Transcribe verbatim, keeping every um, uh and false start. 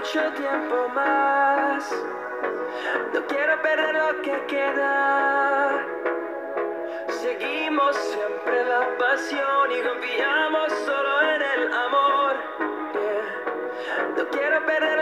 mucho tiempo más. No quiero perder lo que queda. Seguimos siempre la pasión y confiamos solo en el amor. Yeah. No quiero perder